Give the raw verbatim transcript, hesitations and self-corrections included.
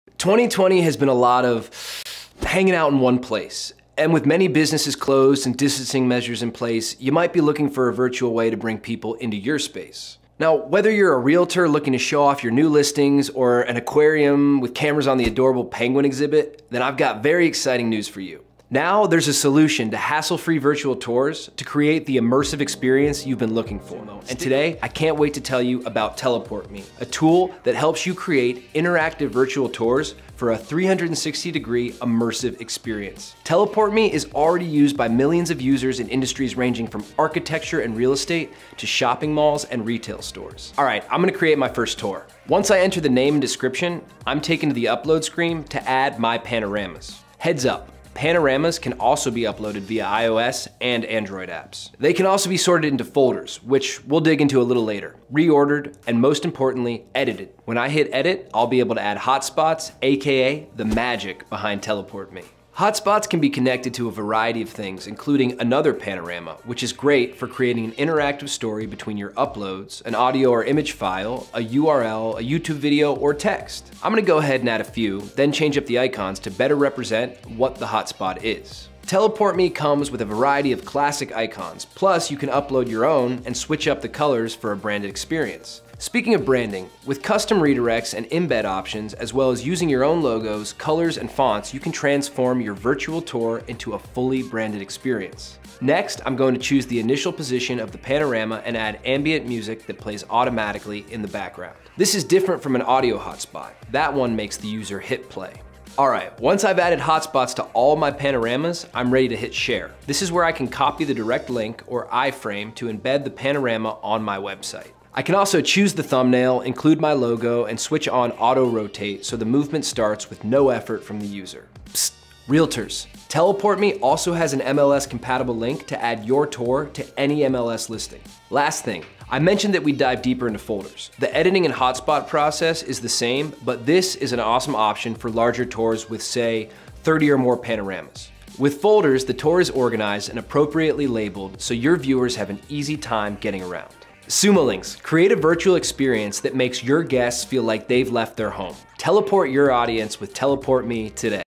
twenty twenty has been a lot of hanging out in one place. And with many businesses closed and distancing measures in place, you might be looking for a virtual way to bring people into your space. Now, whether you're a realtor looking to show off your new listings or an aquarium with cameras on the adorable penguin exhibit, then I've got very exciting news for you. Now there's a solution to hassle-free virtual tours to create the immersive experience you've been looking for. And today, I can't wait to tell you about Teleport Me, a tool that helps you create interactive virtual tours for a three hundred sixty degree immersive experience. Teleport Me is already used by millions of users in industries ranging from architecture and real estate to shopping malls and retail stores. All right, I'm gonna create my first tour. Once I enter the name and description, I'm taken to the upload screen to add my panoramas. Heads up, panoramas can also be uploaded via iOS and Android apps. They can also be sorted into folders, which we'll dig into a little later, reordered, and most importantly, edited. When I hit edit, I'll be able to add hotspots, A K A the magic behind Teleport Me. Hotspots can be connected to a variety of things, including another panorama, which is great for creating an interactive story between your uploads, an audio or image file, a U R L, a YouTube video, or text. I'm gonna go ahead and add a few, then change up the icons to better represent what the hotspot is. Teleport Me comes with a variety of classic icons, plus you can upload your own and switch up the colors for a branded experience. Speaking of branding, with custom redirects and embed options, as well as using your own logos, colors, and fonts, you can transform your virtual tour into a fully branded experience. Next, I'm going to choose the initial position of the panorama and add ambient music that plays automatically in the background. This is different from an audio hotspot. That one makes the user hit play. All right, once I've added hotspots to all my panoramas, I'm ready to hit share. This is where I can copy the direct link or iframe to embed the panorama on my website. I can also choose the thumbnail, include my logo, and switch on auto rotate so the movement starts with no effort from the user. Psst, realtors. Teleport Me also has an M L S compatible link to add your tour to any M L S listing. Last thing, I mentioned that we dive deeper into folders. The editing and hotspot process is the same, but this is an awesome option for larger tours with, say, thirty or more panoramas. With folders, the tour is organized and appropriately labeled so your viewers have an easy time getting around. Sumo Links, create a virtual experience that makes your guests feel like they've left their home. Teleport your audience with Teleport Me today.